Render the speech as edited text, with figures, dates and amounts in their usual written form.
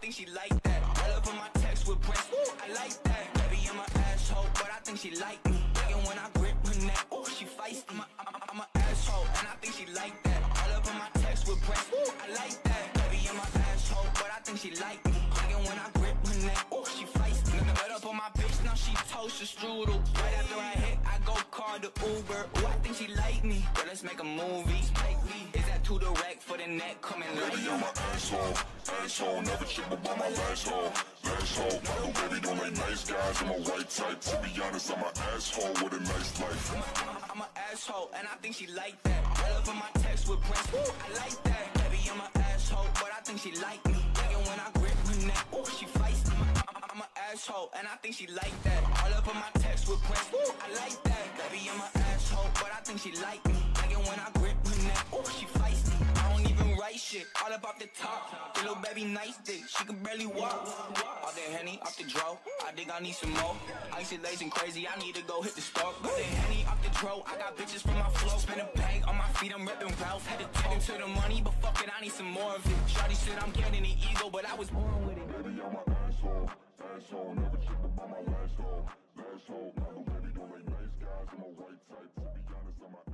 think she like that. All up in my text with breasts, ooh, I like that. Baby, I'm an asshole, but I think she like me. And when I grip her neck, ooh, she feisty. I'm an asshole, and I think she like that. All up in my text with breasts, ooh, I like that. Baby, I'm an asshole, but I think she like me. And when I grip her neck, ooh, she feisty. But up on my bitch, now she toast a strudel. Right after I hit, I go call the Uber. Ooh, I think she like me. Well, let's make a movie. Is that too direct for the neck? Coming like baby, I'm an asshole, never trip about my last hole. My little baby don't like nice guys, I'm a white type. To be honest, I'm an asshole with a nice life. I'm an asshole, and I think she like that. All up in my text with breasts, ooh, I like that. Baby, I'm an asshole, but I think she like me. And when I grip her neck, ooh, she feisty. I'm an asshole, and I think she like that. All up in my text with breasts, ooh, I like that. Baby, I'm an asshole, but I think she like me. And when I grip her neck, ooh, she feisty. I don't even write shit, all up off the top. The little baby nice dick, she can barely walk. All that Henny off the draw, I think I need some more. Isolation crazy, I need to go hit the store. Got that Henny off the draw, I got bitches from my flow. Spin a bag on my feet, I'm reppin' Ralph. Had to talk into the money, but fuck it, I need some more of it. Shawty said I'm getting the ego, but I was born with it. Baby, I'm an asshole, never trip about my last hole. My little baby don't like nice guys, I'm a white type. To be honest, I'm an